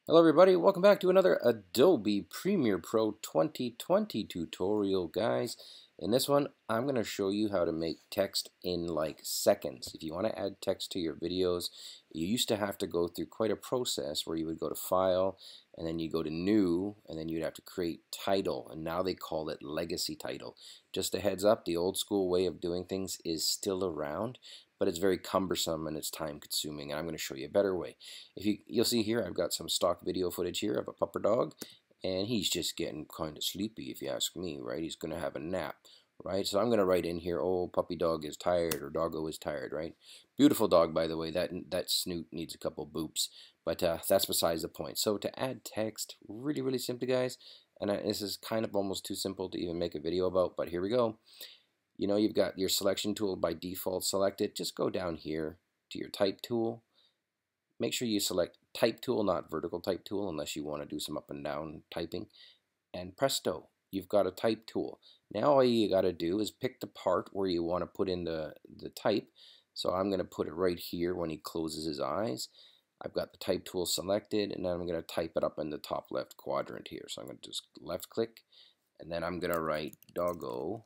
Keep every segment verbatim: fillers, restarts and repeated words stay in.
Hello everybody, welcome back to another Adobe Premiere Pro twenty twenty tutorial, guys. In this one, I'm going to show you how to make text in like seconds. If you want to add text to your videos, you used to have to go through quite a process where you would go to File, and then you go to New, and then you'd have to create title, and now they call it Legacy Title. Just a heads up, the old school way of doing things is still around, but it's very cumbersome and it's time consuming, and I'm going to show you a better way. If you, you'll see here, I've got some stock video footage here of a pupper dog, and he's just getting kind of sleepy, if you ask me, right? He's going to have a nap, right? So I'm going to write in here, oh, puppy dog is tired, or doggo is tired, right? Beautiful dog, by the way. That, that snoot needs a couple boops, but uh, that's besides the point. So to add text, really, really simply, guys, and I, this is kind of almost too simple to even make a video about, but here we go. You know, you've got your selection tool by default selected. Just go down here to your type tool. Make sure you select type tool, not vertical type tool, unless you want to do some up and down typing. And presto, you've got a type tool. Now all you got to do is pick the part where you want to put in the, the type. So I'm going to put it right here when he closes his eyes. I've got the type tool selected, and then I'm going to type it up in the top left quadrant here. So I'm going to just left click, and then I'm going to write doggo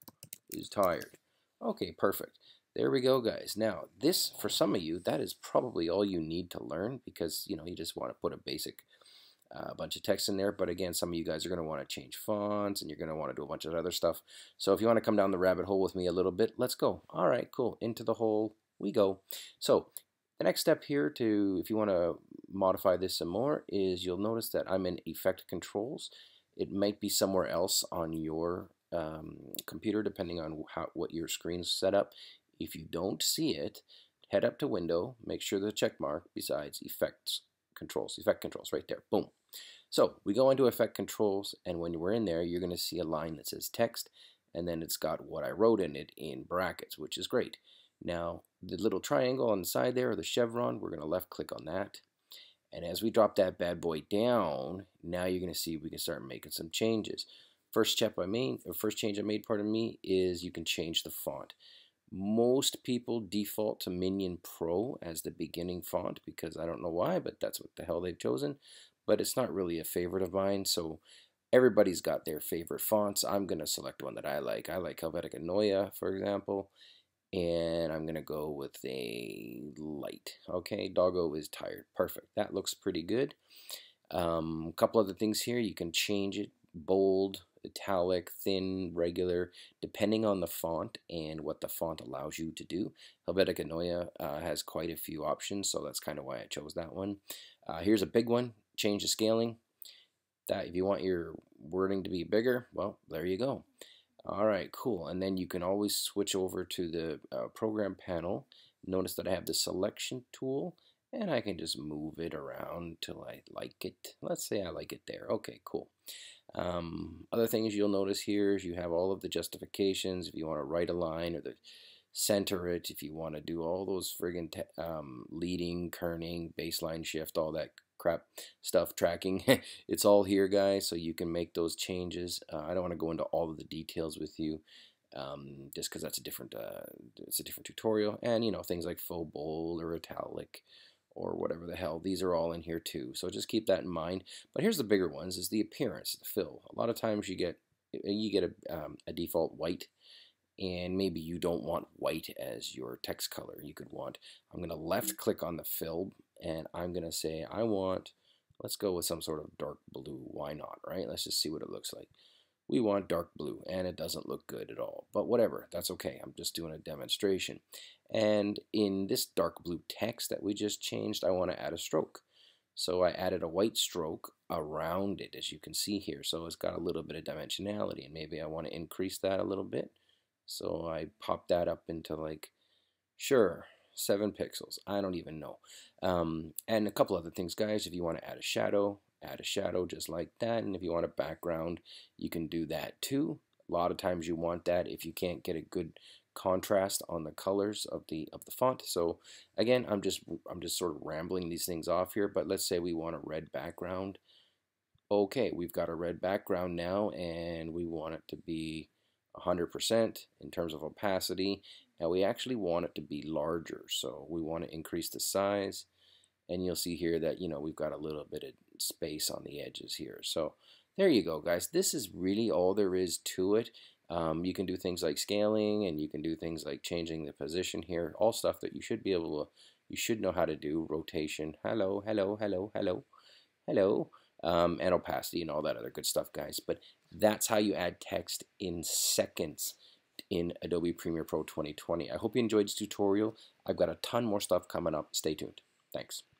is tired. Okay, perfect. There we go, guys. Now, this, for some of you, that is probably all you need to learn because, you know, you just want to put a basic uh, bunch of text in there. But again, some of you guys are going to want to change fonts and you're going to want to do a bunch of other stuff. So if you want to come down the rabbit hole with me a little bit, let's go. All right, cool. Into the hole we go. So the next step here to, if you want to modify this some more, is you'll notice that I'm in Effect Controls. It might be somewhere else on your um, computer depending on how what your screen's set up. If you don't see it, head up to Window, make sure the check mark besides Effects Controls, Effect Controls right there, boom. So we go into Effect Controls, and when we're in there, you're going to see a line that says Text, and then it's got what I wrote in it in brackets, which is great. Now, the little triangle on the side there, or the chevron, we're going to left click on that. And as we drop that bad boy down, now you're going to see we can start making some changes. First step I made, or first change I made, pardon me, is you can change the font. Most people default to Minion Pro as the beginning font because I don't know why, but that's what the hell they've chosen. But it's not really a favorite of mine, so everybody's got their favorite fonts. I'm going to select one that I like. I like Helvetica Neue, for example, and I'm going to go with a light. Okay, doggo is tired. Perfect. That looks pretty good. Um, a couple other things here. You can change it bold, italic, thin, regular, depending on the font and what the font allows you to do. Helvetica Neue uh, has quite a few options, so that's kind of why I chose that one. Uh, here's a big one. Change the scaling. That if you want your wording to be bigger, well, there you go. All right, cool. And then you can always switch over to the uh, program panel. Notice that I have the selection tool, and I can just move it around till I like it. Let's say I like it there. Okay, cool. Um, other things you'll notice here is you have all of the justifications. If you want to write a line or the center it, if you want to do all those friggin' um, leading, kerning, baseline shift, all that crap stuff, tracking, it's all here, guys, so you can make those changes. Uh, I don't want to go into all of the details with you, um, just because that's a different, uh, it's a different tutorial, and you know things like faux bold or italic or whatever the hell, these are all in here too. So just keep that in mind. But here's the bigger ones: is the appearance, the fill. A lot of times you get you get a, um, a default white, and maybe you don't want white as your text color. You could want, I'm going to left click on the fill, and I'm going to say I want, let's go with some sort of dark blue. Why not, right? Let's just see what it looks like. We want dark blue, and it doesn't look good at all. But whatever, that's okay. I'm just doing a demonstration. And in this dark blue text that we just changed, I want to add a stroke. So I added a white stroke around it, as you can see here. So it's got a little bit of dimensionality, and maybe I want to increase that a little bit. So I pop that up into like, sure, seven pixels. I don't even know. Um, and a couple other things, guys. If you want to add a shadow, add a shadow just like that. And if you want a background, you can do that too. A lot of times you want that if you can't get a good contrast on the colors of the of the font. So again, I'm just I'm just sort of rambling these things off here, but let's say we want a red background. Okay, we've got a red background now, and we want it to be one hundred percent in terms of opacity, and we actually want it to be larger, so we want to increase the size, and you'll see here that, you know, we've got a little bit of space on the edges here. So there you go, guys. This is really all there is to it. Um, you can do things like scaling, and you can do things like changing the position here, all stuff that you should be able to, you should know how to do. Rotation, hello, hello, hello, hello, hello, um, and opacity and all that other good stuff, guys. But that's how you add text in seconds in Adobe Premiere Pro twenty twenty. I hope you enjoyed this tutorial. I've got a ton more stuff coming up. Stay tuned. Thanks.